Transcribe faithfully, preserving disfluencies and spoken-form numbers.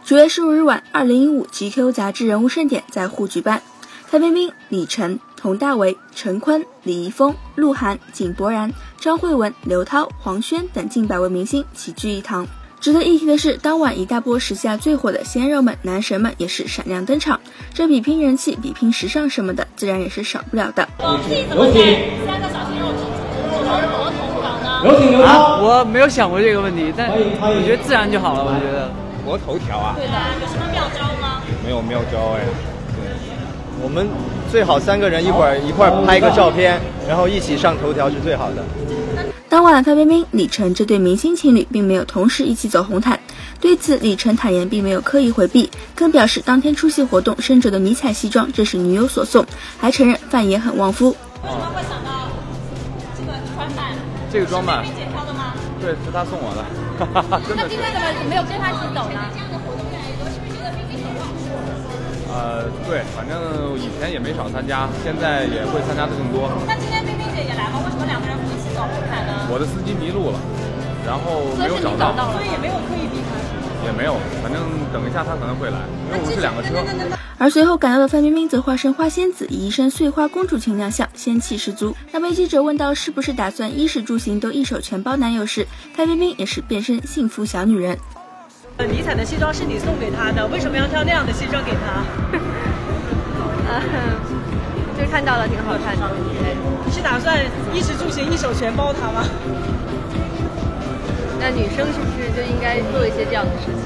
九月十五日晚，二零一五 G Q 杂志人物盛典在沪举办，蔡冰冰、李晨、佟大为、陈坤、李易峰、鹿晗、井柏然、张慧雯、刘涛、黄轩等近百位明星齐聚一堂。值得一提的是，当晚一大波时下最火的鲜肉们、男神们也是闪亮登场。这比拼人气、比拼时尚什么的，自然也是少不了的。 自己怎么在三个小鲜肉中额头稿呢？ 有请刘涛。 啊，我没有想过这个问题，但我觉得自然就好了。我觉得我头条啊， 对的，有什么妙招吗？ 没有妙招哎。对， 我们最好三个人一会儿一块儿拍个照片，然后一起上头条是最好的。 当晚，蔡冰冰、李晨这对明星情侣并没有同时一起走红毯。对此，李晨坦言并没有刻意回避，更表示当天出席活动身着的迷彩西装这是女友所送，还承认饭也很旺夫。 为什么会想到这个穿扮？ 这个装扮是冰冰姐挑的吗？ 对，是他送我的。真的那今天怎么没有跟他一起走呢？ 呃，对，反正以前也没少参加，现在也会参加的更多。 那今天冰冰姐也来吗？为什么两个人不一起走红毯呢？ 我的司机迷路了，然后没有找到， 所以也没有刻意避开。 也没有，反正等一下他可能会来，因为我们是两个车。 而随后赶到的范冰冰则化身花仙子，以一身碎花公主情亮相，仙气十足。当被记者问到是不是打算衣食住行都一手全包男友时，范冰冰也是变身幸福小女人。 迷彩的西装是你送给他的，为什么要挑那样的西装给他？ 呃，就看到了挺好看的。 你是打算衣食住行一手全包他吗？ 那女生是不是就应该做一些这样的事情？